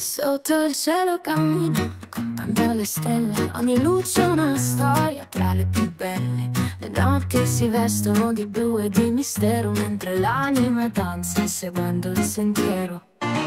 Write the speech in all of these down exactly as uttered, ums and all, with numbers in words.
Sotto il cielo cammino, contando le stelle. Ogni luce è una storia tra le più belle. Le notti si vestono di blu e di mistero, mentre l'anima danza seguendo il sentiero.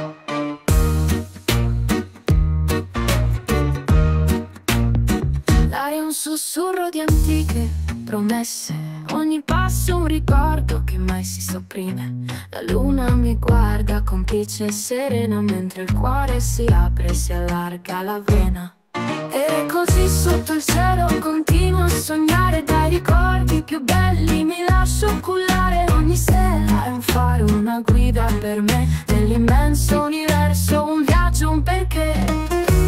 L'aria è un sussurro di antiche promesse, ogni passo un ricordo che mai si sopprime. La luna mi guarda complice e serena, mentre il cuore si apre e si allarga la vena. E così sotto il cielo continuo a sognare, dai ricordi più belli mi lascio cullare. Ogni stella è un faro, una guida per me, nell'immenso universo un viaggio, un perché.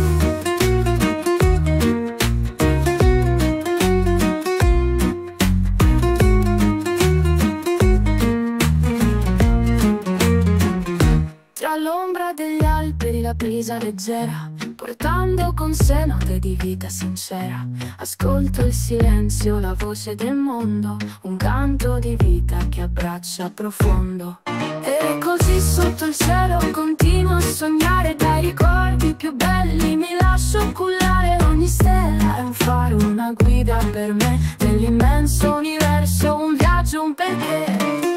Tra l'ombra degli alberi la brisa leggera, portando con sé note di vita sincera. Ascolto il silenzio, la voce del mondo, un canto di vita che abbraccia profondo. E così sotto il cielo continuo a sognare, dai ricordi più belli mi lascio cullare. Ogni stella è un faro, una guida per me, nell'immenso universo un viaggio, un perché.